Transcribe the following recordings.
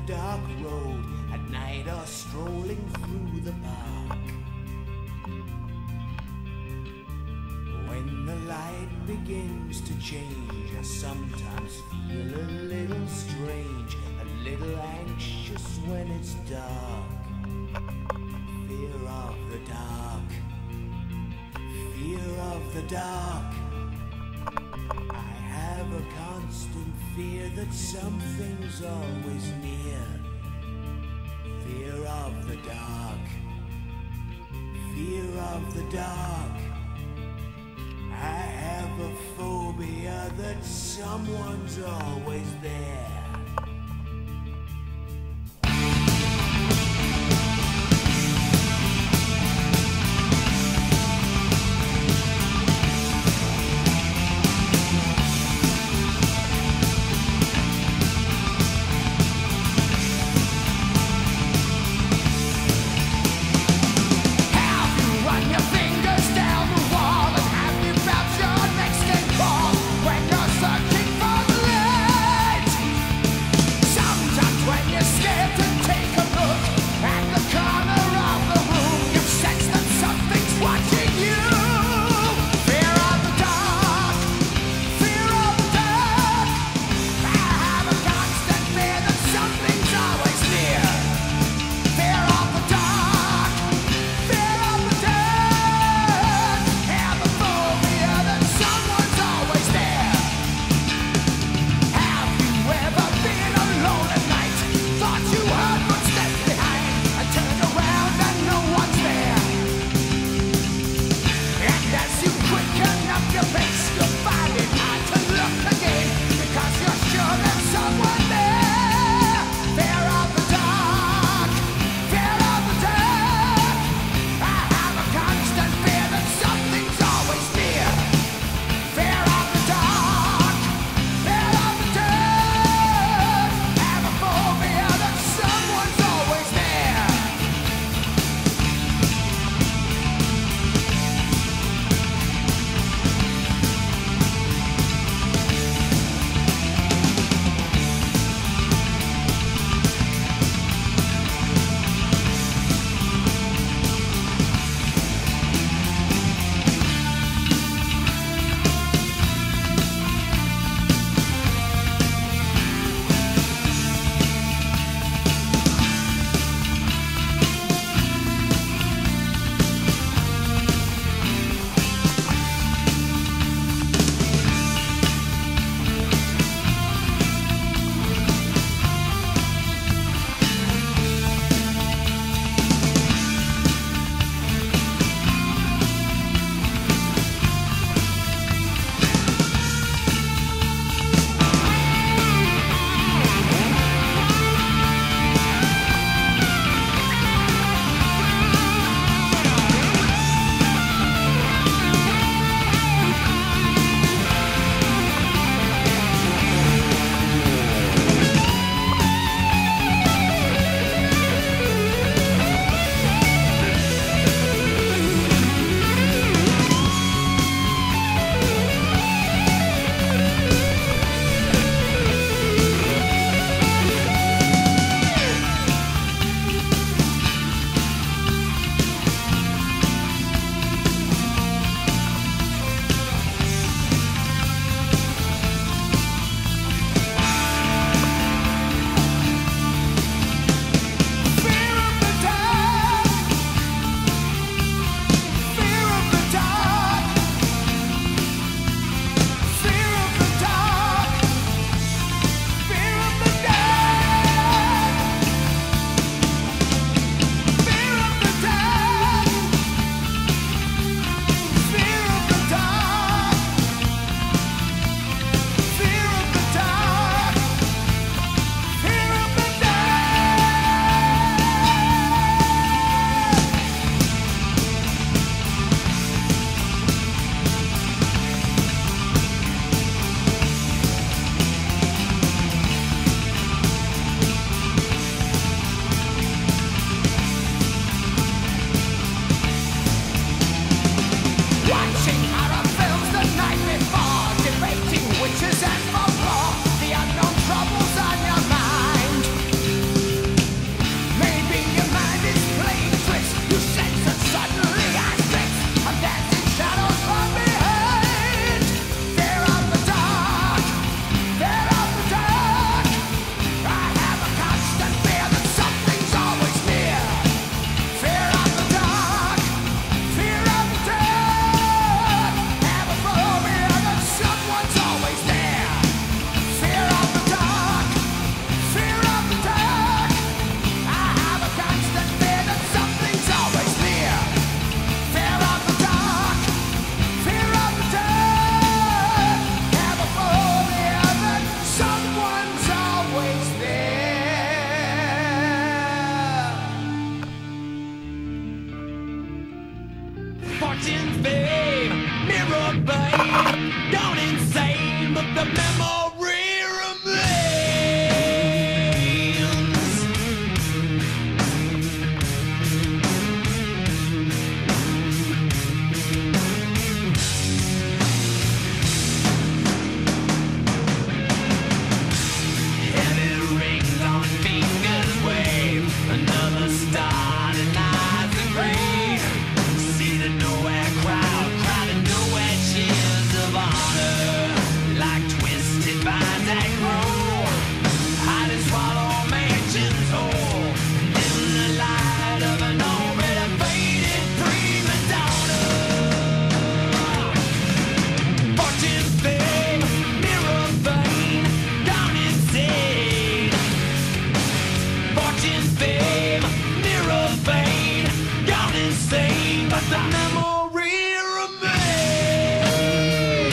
dark road at night or strolling through the park. When the light begins to change, I sometimes feel a little strange, a little anxious when it's dark. Fear of the dark, fear of the dark. I have a constant fear that something's always near. Fear of the dark, fear of the dark. I have a phobia that someone's always there. Fortune, fame, mirror, fame, gone insane, but the memory remains. Heavy rings on fingers wave, another star denies the grave. See the nowhere crowd, crowded nowhere cheers of honor, like twisted vines that grow, hide and swallow mansions whole, in the light of an already faded prima donna. Fortune, fame, mirror, fame, gone insane. Fortune, fame, mirror, fame, gone insane, but the memory remains.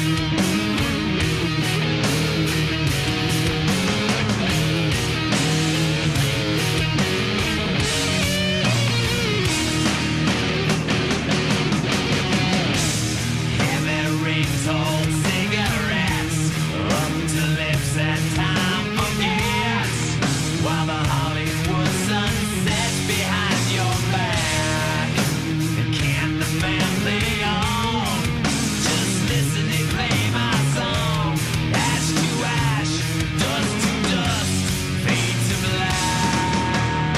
Heavy rings hold cigarettes up to lips that time forgets, while the Hollywood sun sets behind your back. Can't the family on just listen and play my song? Ash to ash, dust to dust, fade to black.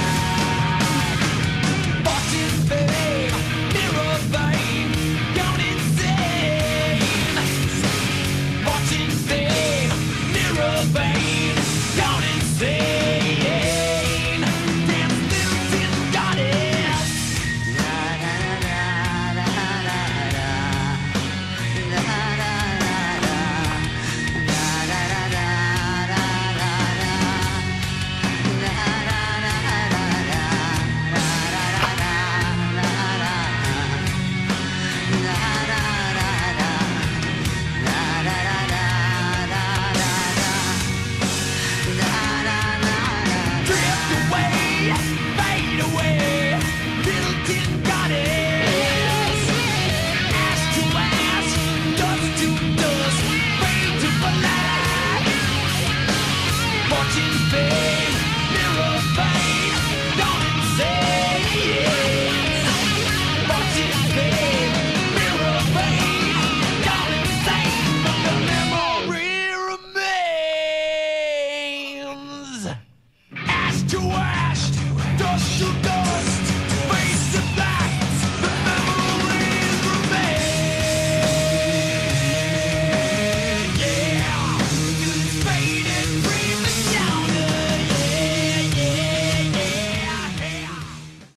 Fortune, fame, mirror, fame, gone insane. Fortune, fame, mirror, fame, gone insane. Damn little tin goddess. Drift away, fade away, little tin goddess. Ash to ash, dust to dust, fade to black. Fortune, fame, mirror, fame, gone insane. Fortune, fame, mirror, fame, gone insane, but the memory remains. Ash to ash, dust to dust.